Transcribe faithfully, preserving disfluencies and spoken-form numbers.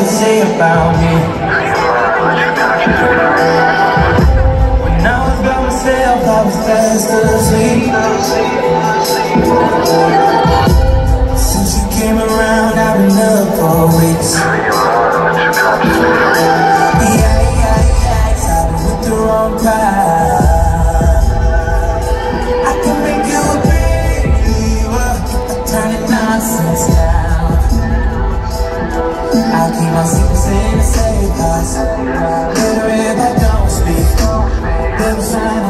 to say about me. When I was by myself, I was fast asleep. Since you came around, I've been up for weeks. Yeah, yeah, yeah, I've been with the wrong guy. I can make you a believer, turning nonsense down. I'll keep my secrets in a safe house. Better if I don't speak. Never sign